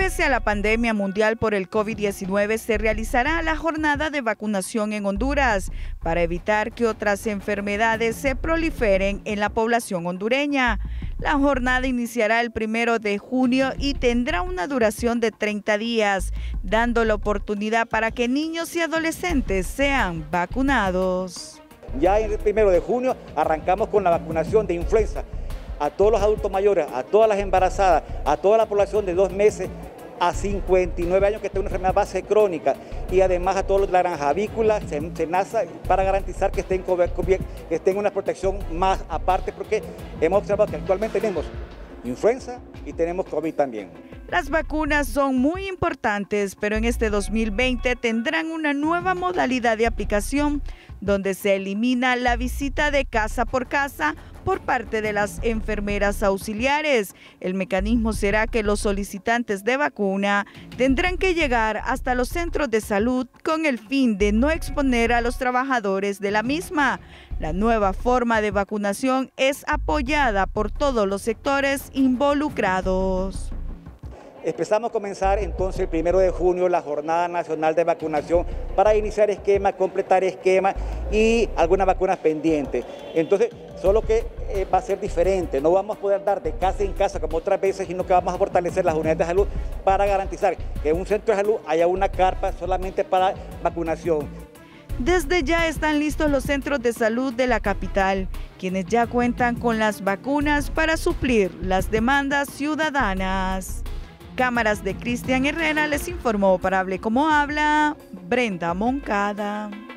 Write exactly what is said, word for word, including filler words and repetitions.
Pese a la pandemia mundial por el COVID diecinueve, se realizará la jornada de vacunación en Honduras para evitar que otras enfermedades se proliferen en la población hondureña. La jornada iniciará el primero de junio y tendrá una duración de treinta días, dando la oportunidad para que niños y adolescentes sean vacunados. Ya el primero de junio arrancamos con la vacunación de influenza a todos los adultos mayores, a todas las embarazadas, a toda la población de dos meses a cincuenta y nueve años que tiene una enfermedad base crónica, y además a todos los de la granja avícola, SENASA, para garantizar que estén, que estén una protección más aparte, porque hemos observado que actualmente tenemos influenza y tenemos COVID también. Las vacunas son muy importantes, pero en este dos mil veinte tendrán una nueva modalidad de aplicación, donde se elimina la visita de casa por casa por parte de las enfermeras auxiliares. El mecanismo será que los solicitantes de vacuna tendrán que llegar hasta los centros de salud con el fin de no exponer a los trabajadores de la misma. La nueva forma de vacunación es apoyada por todos los sectores involucrados. Empezamos a comenzar entonces el primero de junio la Jornada Nacional de Vacunación para iniciar esquema, completar esquema y algunas vacunas pendientes. Entonces, solo que eh, va a ser diferente, no vamos a poder dar de casa en casa como otras veces, sino que vamos a fortalecer las unidades de salud para garantizar que en un centro de salud haya una carpa solamente para vacunación. Desde ya están listos los centros de salud de la capital, quienes ya cuentan con las vacunas para suplir las demandas ciudadanas. Cámaras de Cristian Herrera les informó para Hable Como Habla, Brenda Moncada.